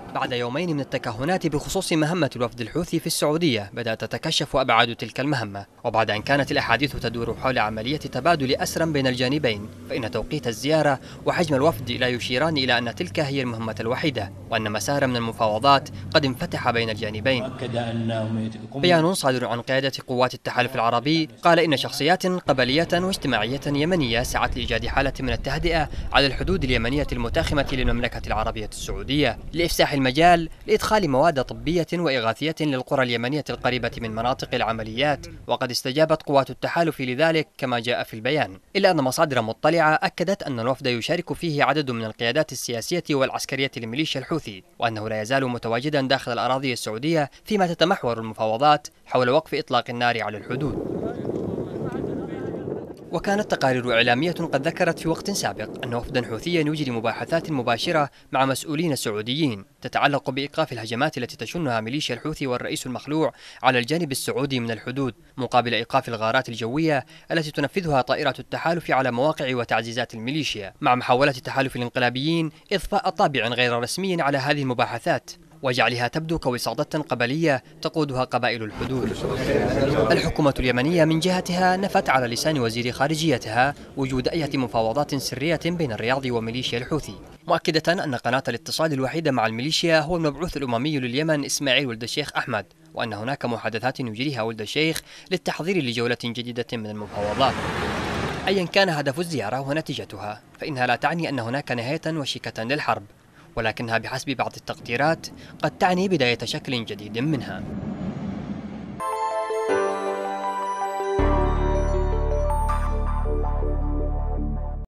بعد يومين من التكهنات بخصوص مهمة الوفد الحوثي في السعودية، بدأت تتكشف أبعاد تلك المهمة، وبعد أن كانت الأحاديث تدور حول عملية تبادل أسرى بين الجانبين، فإن توقيت الزيارة وحجم الوفد لا يشيران إلى أن تلك هي المهمة الوحيدة، وأن مسارا من المفاوضات قد انفتح بين الجانبين. بيان صادر عن قيادة قوات التحالف العربي قال إن شخصيات قبلية واجتماعية يمنية سعت لإيجاد حالة من التهدئة على الحدود اليمنية المتاخمة للمملكة العربية السعودية، لإفساح المجال لإدخال مواد طبية وإغاثية للقرى اليمنية القريبة من مناطق العمليات، وقد استجابت قوات التحالف لذلك كما جاء في البيان، إلا أن مصادر مطلعة أكدت أن الوفد يشارك فيه عدد من القيادات السياسية والعسكرية لميليشيا الحوثي، وأنه لا يزال متواجدا داخل الأراضي السعودية فيما تتمحور المفاوضات حول وقف إطلاق النار على الحدود. وكانت تقارير إعلامية قد ذكرت في وقت سابق أن وفدا حوثيا يجري مباحثات مباشرة مع مسؤولين سعوديين تتعلق بإيقاف الهجمات التي تشنها ميليشيا الحوثي والرئيس المخلوع على الجانب السعودي من الحدود، مقابل إيقاف الغارات الجوية التي تنفذها طائرات التحالف على مواقع وتعزيزات الميليشيا، مع محاولة تحالف الانقلابيين إضفاء طابع غير رسمي على هذه المباحثات وجعلها تبدو كوساطة قبلية تقودها قبائل الحدود. الحكومة اليمنية من جهتها نفت على لسان وزير خارجيتها وجود أي مفاوضات سرية بين الرياض وميليشيا الحوثي، مؤكدة أن قناة الاتصال الوحيدة مع الميليشيا هو المبعوث الأممي لليمن إسماعيل ولد الشيخ أحمد، وأن هناك محادثات يجريها ولد الشيخ للتحضير لجولة جديدة من المفاوضات. أيا كان هدف الزيارة ونتيجتها فإنها لا تعني أن هناك نهاية وشيكة للحرب، ولكنها بحسب بعض التقديرات قد تعني بداية شكل جديد منها.